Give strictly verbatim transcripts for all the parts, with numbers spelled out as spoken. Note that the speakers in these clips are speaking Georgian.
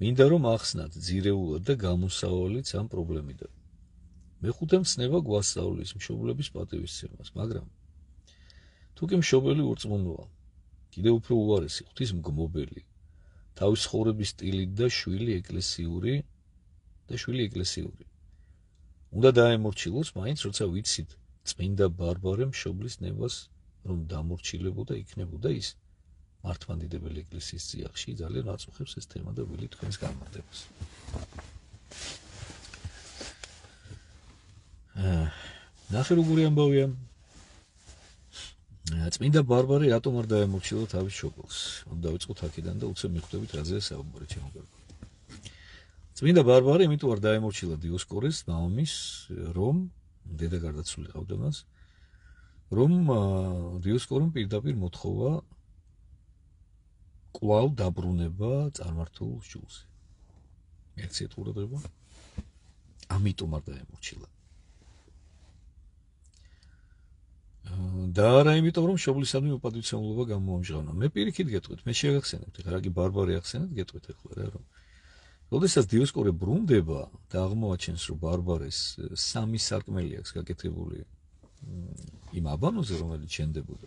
მინდა რომ ახსნათ ძირეულად და გამოსავალიც ამ პრობლემიდან. მეხუთე მცნება გვასწავლის მშობლების პატივისცემას, მაგრამ თუ კი მშობელი ურწმუნოა, კიდევ უფრო უარესი ღვთისმგმობელი, თავის ცხოვრების სტილით და შვილი ეკლესიური და შვილი ეკლესიური. უნდა დაემორჩილოს მაინც, როცა ვიცით წმინდა ბარბარე მშობლის ნებას რომ დამორჩილებოდა იქნებოდა ის მართლმადიდებელი ეკლესიის წიაღში ძალიან აწუხებს ეს თემა და ვილი თქვენს განმარტებას. ნახე როგორი ამბავია. წმინდა ბარბარე რატომ არ დაემორჩილა თავის მშობელს? უნდა დავიწყოთ აქედან და უცებ მიხვდებით რაზეა საუბარი ჩემო კარგო. წმინდა ბარბარე იმიტომ არ დაემორჩილა დიოსკორეს მამის, რომ დედა გარდაცვლილი ყავდა მას, რომ დიოსკორომ პირდაპირ მოთხოვა კვლავ დაბრუნება წარმართულ შულზე. მერციეთ ყურადღება. ამიტომ არ დაემორჩილა. და არა იმიტომ რომ მშობლისადმი უპატივცემულობა გამოამჟღავნა. მე პირიქით გეტყვით, მე შეგახსენებთ, ეხლა რა კი ბარბარე ახსენეთ, გეტყვით ეხლა რა რომ. როდესაც დიოსკორე ბრუნდება და აღმოაჩენს რომ ბარბარეს სამი სარკმელი აქვს გაკეთებული იმ აბანოზე, რომელიც შენდებოდა.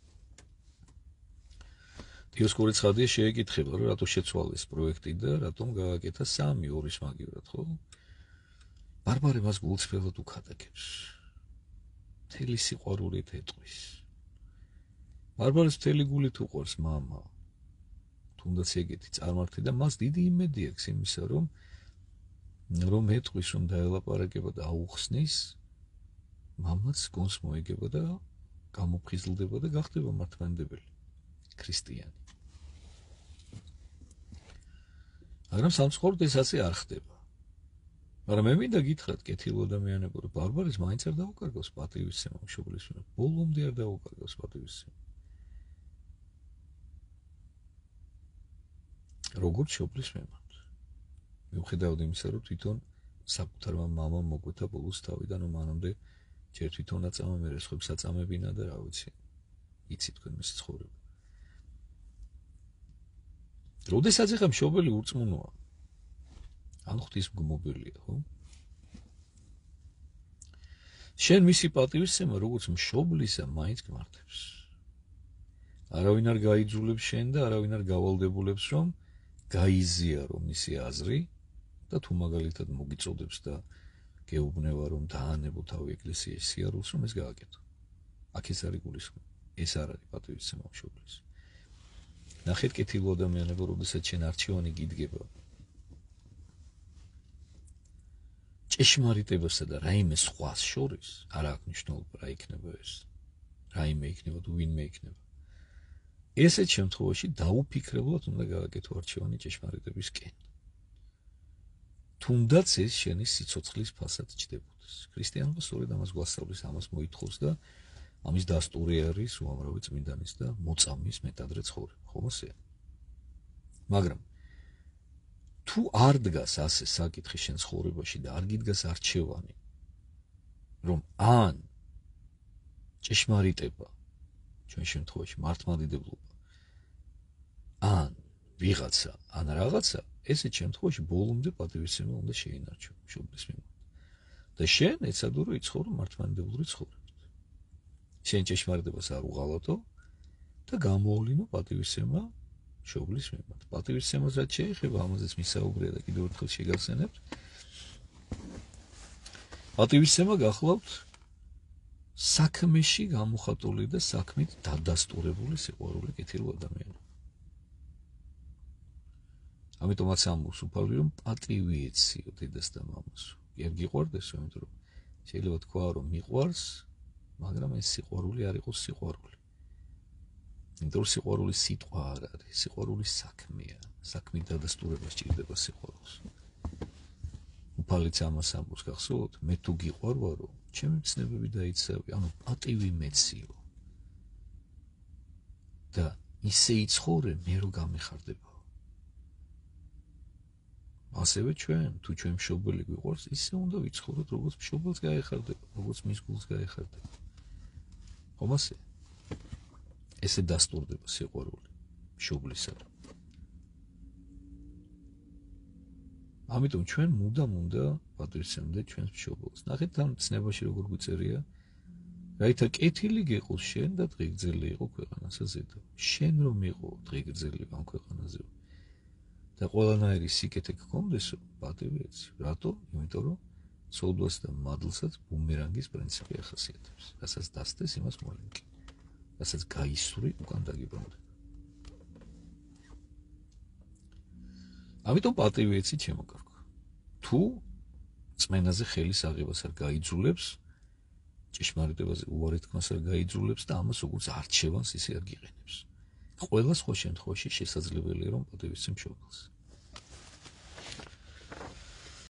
დიოსკორე ცხადია შეეკითხება, რომ რატო შეცვალა ეს პროექტი და რატომ გააკეთა სამი ორის მაგივრად, ხო? ბარბარე მას გულწრფელად უქადაგებს. მთელი სიყვარულით ეტყვის. ბარბარეს მთელი გულით უყვარს მამა. თუნდაც ეგეთი წარმართი და მას დიდი იმედი აქვს იმისა, რომ რომ ეტყვის, რომ დაელაპარაკება და აუხსნის, მამაც გონს მოიგება და გამოფხიზლდება და გახდება მართლმადიდებელი ქრისტიანი. მაგრამ სამწუხაროდ ეს ასე არ ხდება. მაგრამ მე მინდა გითხრათ კეთილ ადამიანებო, რომ ბარბარეს მაინც არ დაუკარგავს პატივისცემა მშობლის მიმართ. ბოლომდე არ დაუკარგავს პატივისცემა. როგორც მშობლის მიმართ. მიუხედავად იმისა, რომ თვითონ საკუთარმა მამამ მოგვეთა ბოლოს თავიდან, რომ მანამდე ჯერ თვითონ აწამა, მერე სხვებს აწამებინა და რა ვიცი. იცით თქვენ მისი ცხოვრება. როდესაც ეხა მშობელი ურწმუნოა, ან ღვთისმგმობელია, ხო? შენ მისი პატივისცემა როგორც მშობლისა მაინც გმართებს. არავინ არ გაიძულებს შენ და არავინ არ გავალდებულებს, რომ გაიზიარო მისი აზრი და თუ მაგალითად მოგიწოდებს და გეუბნება, რომ დაანებო თავი ეკლესიის სიარულს, რომ ეს გააკეთო. აქ ეს არის გულისხმობა. ეს არ არის პატივისცემა მშობლის. ნახეთ კეთილ ადამიანებო, როდესაც შენ არჩევანი გიდგება ჭეშმარიტებასა და რაიმე სხვას შორის, არ აქვს მნიშვნელობა რა იქნება ეს. რაიმე იქნება თუ ვინმე იქნება. ესეთ შემთხვევაში დაუფიქრებლად უნდა გააკეთო არჩევანი ჭეშმარიტებისკენ. თუნდაც ეს შენი სიცოცხლის ფასად ჩდებოდეს. ქრისტიანობა სწორედ ამას გვასწავლის, ამას მოითხოვს და ამის დასტური არის უამრავი წმინდანის და მოწამის მეტადრე ცხოვრება, ხომ ასეა? მაგრამ თუ არ დგას ასე საკითხი შენ ცხოვრებაში და არ გიდგას არჩევანი, რომ ან ჭეშმარიტება, ჩვენ შემთხვევაში მართლმადიდებლობა, ან ვიღაცა, ან რაღაცა, ესეთ შემთხვევაში ბოლომდე პატივისცემა უნდა შეინარჩო მშობლის მიმართ. და შენ ეცადო რომ იცხოვრო მართლმადიდებლური ცხოვრებით. შენ ჭეშმარიტებას არ უღალატო და გამოავლინო პატივისცემა მშობლის მიმართ. პატივისცემას რაც შეეხება, ამაზეც მისაუბრია და კიდევ ერთხელ შეგახსენებთ. პატივისცემა გახლავთ საქმეში გამოხატული და საქმით დადასტურებული სიყვარული კეთილ ადამიანს. ამიტომაც ამბობს უფალი, რომ პატივი ეციო დედას და მამას. კი არ გიყვარდესო, იმიტომ რომ შეიძლება თქვა, რომ მიყვარს, მაგრამ ეს სიყვარული არ იყოს სიყვარული. იმიტომ რომ სიყვარული სიტყვა არ არის, სიყვარული საქმეა. საქმით დადასტურება სჭირდება სიყვარულს. უფალიც ამას ამბობს, გახსოვთ, მე თუ გიყვარვარო, ჩემი ცნებები დაიცავი, ანუ პატივი მეციო. და ისე იცხოვრე, მე რო გამიხარდება. ასევე ჩვენ, თუ ჩვენ მშობელი გვიყვარს, ისე უნდა ვიცხოვროთ, როგორც მშობელს გაეხარდება, როგორც მის გულს გაეხარდება. ხომ ასე? ესე დასტურდება სიყვარული მშობლისა. ამიტომ ჩვენ მუდამ უნდა პატივისცემდეთ ჩვენს მშობელს. ნახეთ თან ცნებაში როგორ გვიწერია. რაითა კეთილი გიყოს შენ და დღეგრძელი იყო ქვეყანასა ზედა. შენ რომ იყო დღეგრძელი ამ ქვეყანაზე და ყველანაირი სიკეთე გქონდესო, პატივი ეცი. რატო? იმიტომ რომ ცოდვას და მადლსაც ბუმერანგის პრინციპი ახასიათებს. რასაც დასდეს, იმას მოიმკი. რასაც გაისვრი, უკან დაგიბრუნდა. ამიტომ პატივი ეცი ჩემო კარგო. თუ წმენაზე ხელის აღებას არ გაიძულებს, ჭეშმარიტებაზე უარი თქმას არ გაიძულებს და ამას როგორც არჩევანს ისე არ გიყენებს. ყველა სხვა შემთხვევაში შესაძლებელია რომ პატივისცემ მშობელს.